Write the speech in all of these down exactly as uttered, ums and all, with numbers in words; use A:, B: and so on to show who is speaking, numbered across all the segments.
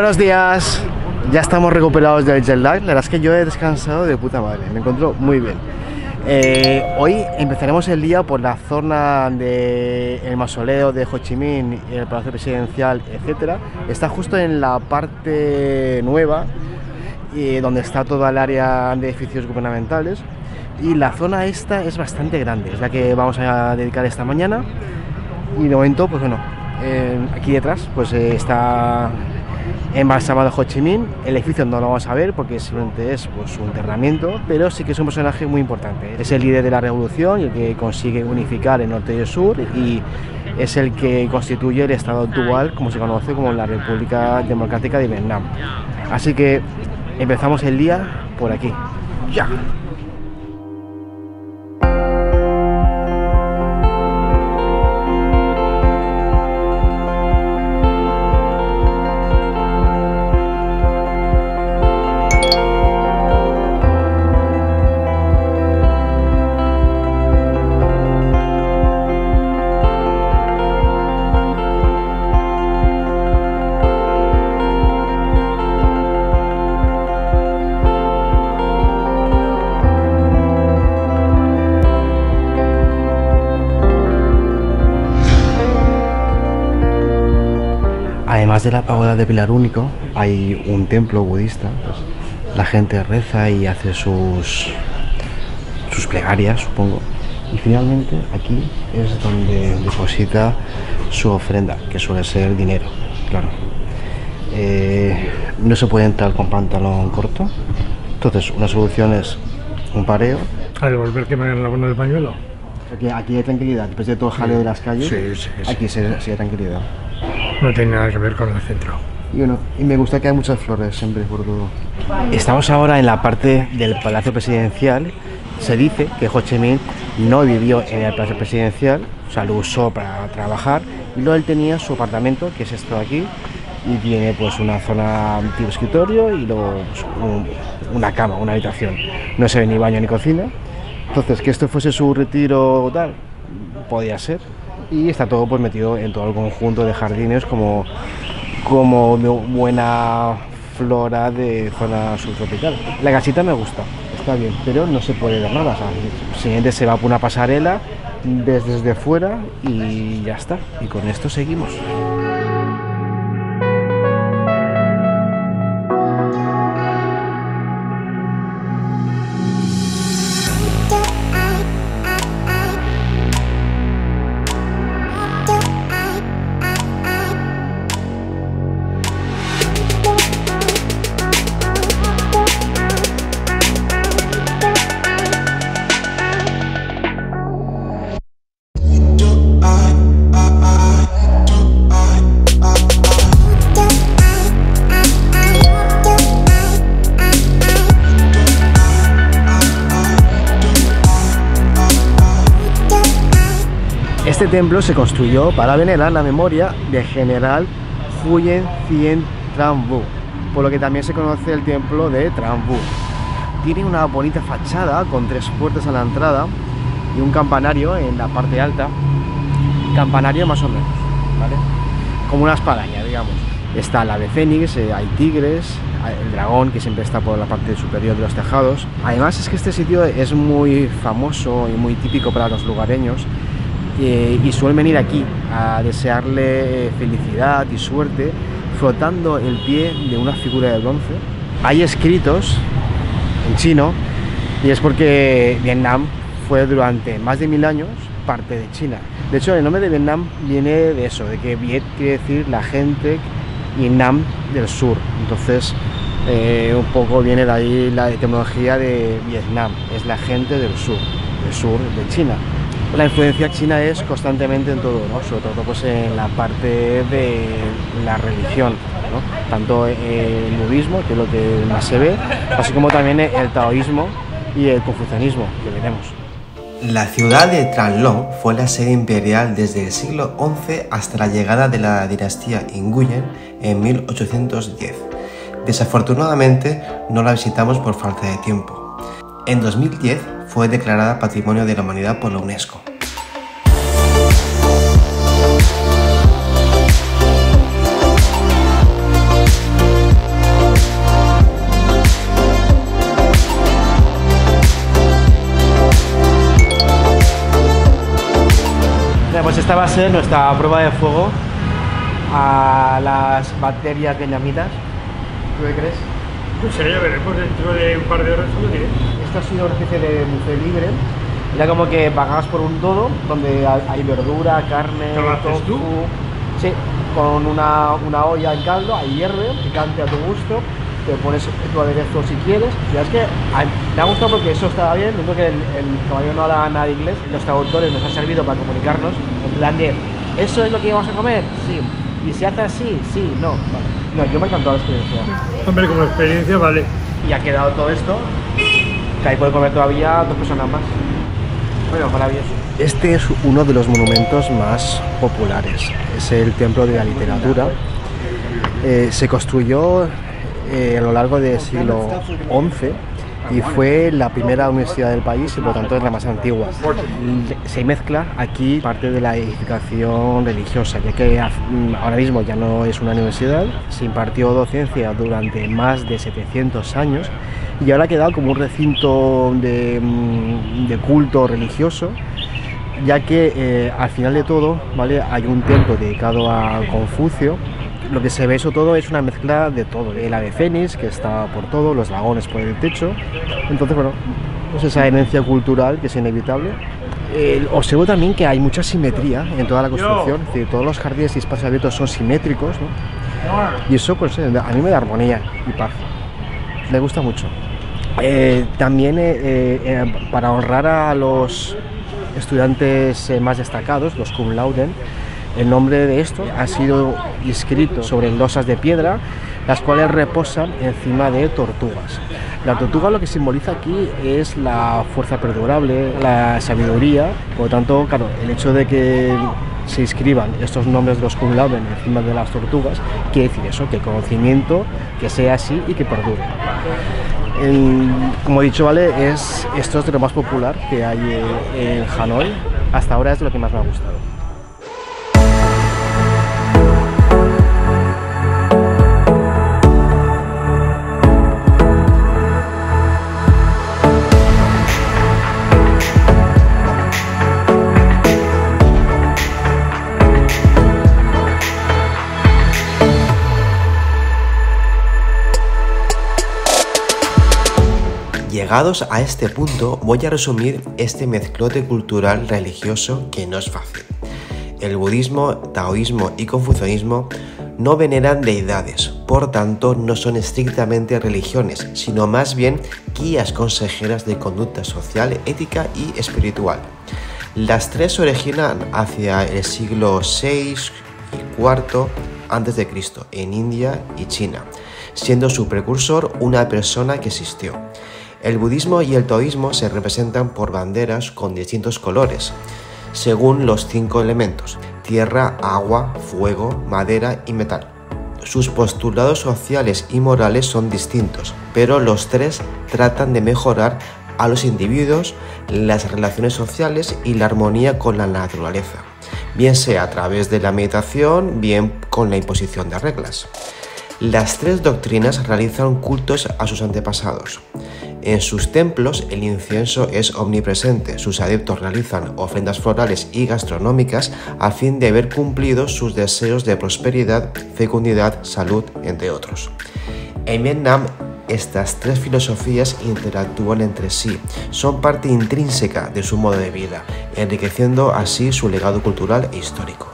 A: Buenos días, ya estamos recuperados del jet lag. La verdad es que yo he descansado de puta madre, me encuentro muy bien. Eh, hoy empezaremos el día por la zona del mausoleo de Ho Chi Minh y el Palacio Presidencial, etcétera. Está justo en la parte nueva, eh, donde está toda el área de edificios gubernamentales. Y la zona esta es bastante grande, es la que vamos a dedicar esta mañana. Y de momento, pues bueno, eh, aquí detrás pues eh, está embalsamado Ho Chi Minh. El edificio no lo vamos a ver porque simplemente es pues, su enterramiento, pero sí que es un personaje muy importante. Es el líder de la revolución y el que consigue unificar el norte y el sur, y es el que constituye el estado actual, como se conoce como la República Democrática de Vietnam. Así que empezamos el día por aquí. ¡Ya! Además de la pagoda de Pilar Único, hay un templo budista. Pues la gente reza y hace sus, sus plegarias, supongo. Y finalmente aquí es donde deposita su ofrenda, que suele ser dinero, claro. Eh, no se puede entrar con pantalón corto, entonces una solución es un pareo.
B: Al volver que me hagan la buena del pañuelo.
A: Aquí, aquí hay tranquilidad, después de todo el jaleo de las calles,
B: sí, sí, sí.
A: Aquí sí hay tranquilidad.
B: No tiene nada que ver con el centro.
A: Y bueno, y me gusta que hay muchas flores siempre por todo. Estamos ahora en la parte del Palacio Presidencial. Se dice que Ho Chi Minh no vivió en el Palacio Presidencial, o sea, lo usó para trabajar, y luego él tenía su apartamento, que es esto de aquí, y tiene pues una zona tipo escritorio y luego pues, un, una cama, una habitación. No se ve ni baño ni cocina. Entonces, que esto fuese su retiro o tal, podía ser. Y está todo pues metido en todo el conjunto de jardines como, como de buena flora de zona subtropical. La casita me gusta, está bien, pero no se puede ver nada. O sea, simplemente se va por una pasarela desde, desde fuera y ya está. Y con esto seguimos. Este templo se construyó para venerar la memoria del general Nguyen Xuyen Tran Vu, por lo que también se conoce el templo de Tran Vu. Tiene una bonita fachada con tres puertas a la entrada y un campanario en la parte alta. Campanario más o menos, ¿vale? Como una espadaña, digamos. Está la ave fénix, eh, hay tigres, el dragón que siempre está por la parte superior de los tejados. Además es que este sitio es muy famoso y muy típico para los lugareños. Eh, y suelen venir aquí a desearle felicidad y suerte frotando el pie de una figura de bronce. Hay escritos en chino y es porque Vietnam fue durante más de mil años parte de China. De hecho, el nombre de Vietnam viene de eso, de que Viet quiere decir la gente y Nam del sur. Entonces eh, un poco viene de ahí la etimología de Vietnam, es la gente del sur, del sur de China. La influencia china es constantemente en todo, ¿no? Sobre todo pues, en la parte de la religión, ¿no? Tanto el budismo, que es lo que más se ve, así como también el taoísmo y el confucianismo, que veremos.
C: La ciudad de Tran Long fue la sede imperial desde el siglo once hasta la llegada de la dinastía Nguyen en mil ochocientos diez. Desafortunadamente no la visitamos por falta de tiempo. En dos mil diez fue declarada Patrimonio de la Humanidad por la UNESCO.
A: Pues esta va a ser nuestra prueba de fuego a las bacterias vietnamitas. ¿Tú qué crees?
B: No sé, ya veremos dentro de un par de horas lo diré.
A: Esto ha sido una especie de buffet libre. Era como que pagas por un todo, donde hay verdura, carne,
B: ¿Te lo haces tú?
A: Sí, con una, una olla en caldo, hay hierve, picante a tu gusto, te pones tu aderezo si quieres. Y es que a mí me ha gustado porque eso estaba bien, viendo que el, el caballero no habla nada de inglés, los traductores nos han servido para comunicarnos, en plan de, ¿eso es lo que íbamos a comer? Sí. ¿Y se hace así? Sí, no. Vale. No, yo me ha encantado la experiencia.
B: Hombre, como experiencia vale.
A: Y ha quedado todo esto, que ahí puede comer todavía dos personas más. Bueno, maravilloso. Este es uno de los monumentos más populares. Es el Templo de la Literatura. Eh, se construyó eh, a lo largo del siglo once y fue la primera universidad del país y por lo tanto es la más antigua. Se mezcla aquí parte de la edificación religiosa, ya que ahora mismo ya no es una universidad, se impartió docencia durante más de setecientos años y ahora ha quedado como un recinto de, de culto religioso, ya que eh, al final de todo, ¿vale?, hay un templo dedicado a Confucio. Lo que se ve eso todo es una mezcla de todo, el ave fénix que está por todo, los dragones por el techo. Entonces, bueno, es esa herencia cultural que es inevitable. Eh, observo también que hay mucha simetría en toda la construcción, es decir, todos los jardines y espacios abiertos son simétricos, ¿no? Y eso, pues, a mí me da armonía y paz. Me gusta mucho. Eh, también eh, eh, para honrar a los estudiantes eh, más destacados, los cum laude, el nombre de estos ha sido inscrito sobre losas de piedra, las cuales reposan encima de tortugas. La tortuga lo que simboliza aquí es la fuerza perdurable, la sabiduría. Por lo tanto, claro, el hecho de que se inscriban estos nombres de los cum laude encima de las tortugas quiere decir eso, que el conocimiento que sea así y que perdure. El, como he dicho, vale, es, esto es de lo más popular que hay en Hanoi. Hasta ahora es de lo que más me ha gustado.
C: Llegados a este punto, voy a resumir este mezclote cultural religioso que no es fácil. El budismo, taoísmo y confucianismo no veneran deidades, por tanto no son estrictamente religiones, sino más bien guías consejeras de conducta social, ética y espiritual. Las tres se originan hacia el siglo seis y cuarto antes de Cristo en India y China, siendo su precursor una persona que existió. El budismo y el taoísmo se representan por banderas con distintos colores, según los cinco elementos: tierra, agua, fuego, madera y metal. Sus postulados sociales y morales son distintos, pero los tres tratan de mejorar a los individuos, las relaciones sociales y la armonía con la naturaleza, bien sea a través de la meditación, bien con la imposición de reglas. Las tres doctrinas realizan cultos a sus antepasados. En sus templos el incienso es omnipresente, sus adeptos realizan ofrendas florales y gastronómicas a fin de ver cumplidos sus deseos de prosperidad, fecundidad, salud, entre otros. En Vietnam, estas tres filosofías interactúan entre sí, son parte intrínseca de su modo de vida, enriqueciendo así su legado cultural e histórico.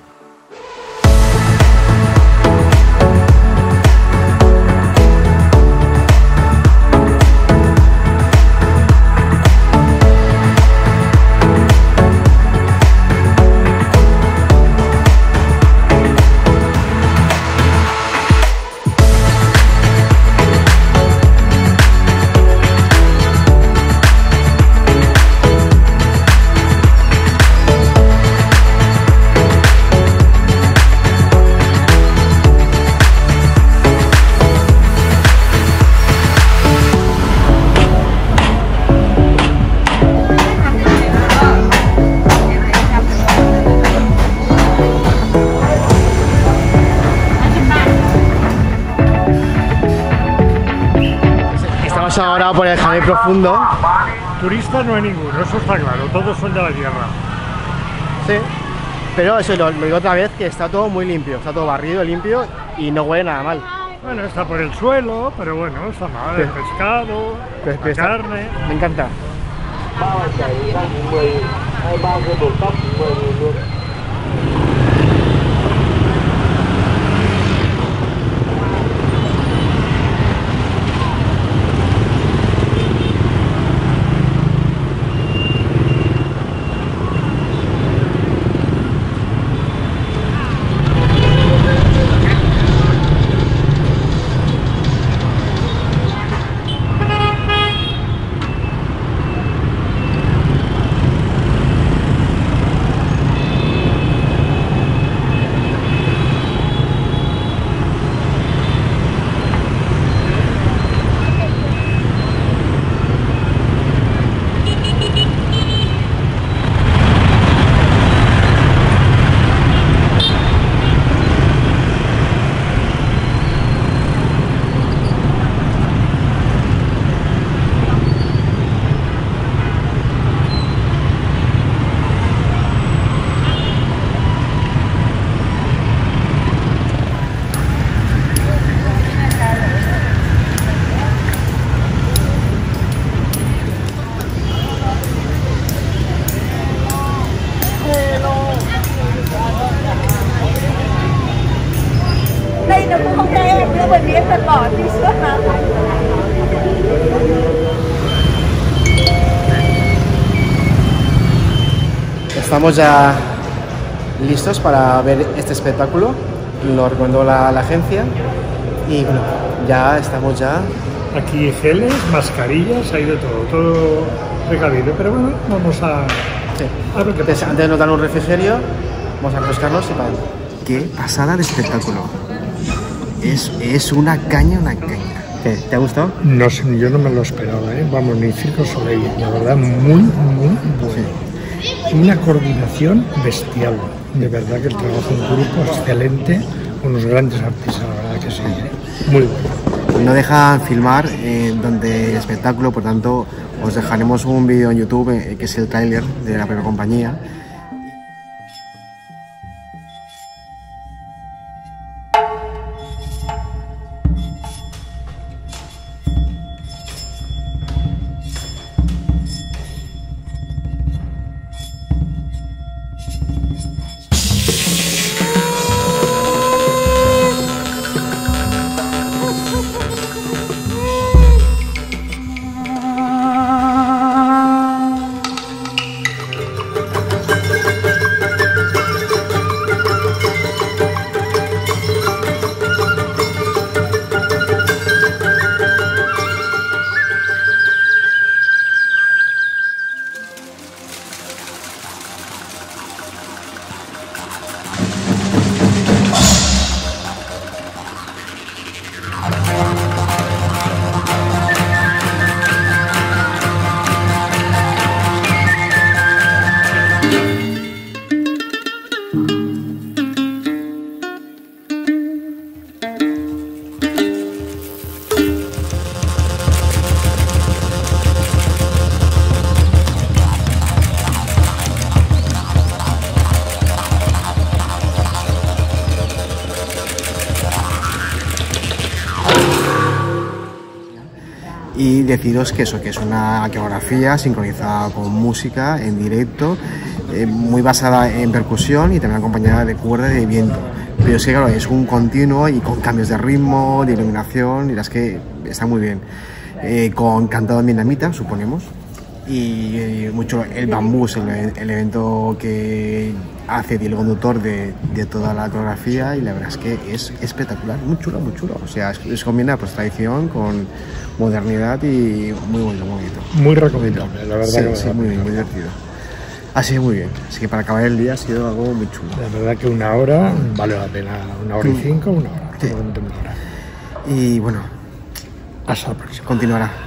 A: Ahora por el Hanoi profundo.
B: Turistas no hay ninguno, eso está claro, todos son de la tierra.
A: Sí. Pero eso lo, lo digo otra vez, que está todo muy limpio, está todo barrido, limpio y no huele nada mal.
B: Bueno, está por el suelo, pero bueno, está mal. El pescado,
A: Pues,
B: la
A: está-
B: carne.
A: Me encanta.
D: Đây nó cũng không cho em nữa bởi vì em cần bỏ đi suốt mà.
A: Estamos ya listos para ver este espectáculo, lo recomendó la, la agencia y bueno, ya estamos ya.
B: Aquí geles, mascarillas, hay de todo, todo recabido. Pero bueno, vamos a,
A: Sí.
B: a ver qué
A: Antes,
B: pasa.
A: antes de notar un refrigerio, vamos a refrescarnos y para adentro.
C: Qué pasada de espectáculo. Es, es una caña, una caña.
A: ¿Qué? ¿Te ha gustado?
B: No sé, yo no me lo esperaba, ¿eh? Vamos, ni Circo Soleil, la verdad, muy, muy bueno. Una coordinación bestial. De verdad que el trabajo en grupo es excelente, unos grandes artistas, la verdad que sí, ¿eh? Muy bueno.
A: No dejan filmar eh, durante el espectáculo, por tanto os dejaremos un vídeo en YouTube eh, que es el tráiler de la primera compañía. Y deciros que eso, que es una coreografía sincronizada con música en directo, eh, muy basada en percusión y también acompañada de cuerda y de viento. Pero es que claro, es un continuo y con cambios de ritmo, de iluminación, y las que está muy bien. Eh, con cantado en vietnamita, suponemos. Y eh, mucho el bambús, el, el evento que hace de hilo conductor de, de toda la coreografía, y la verdad es que es espectacular, muy chulo, muy chulo. O sea, es, es combina pues tradición con modernidad y muy bonito, muy bonito.
B: Muy recomendable, la verdad.
A: Sí,
B: que
A: sí, muy bien, muy divertido. Así muy bien. Así que para acabar el día ha sido algo muy chulo.
B: La verdad que una hora vale la pena, una hora y cinco, una hora.
A: Sí.
B: Realmente una hora.
A: Y bueno,
B: Hasta la próxima.
A: continuará.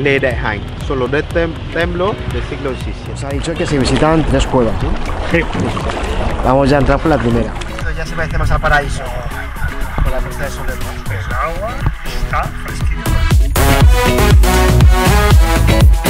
E: Lê Đại Hành, solo de tem templo del siglo diecisiete.
A: Os ha dicho que se visitan tres cuevas, ¿no?
B: Sí.
A: Vamos ya a entrar por la primera.
C: Ya se parece más al paraíso con la puesta de sol del mar.
B: El agua está fresquita.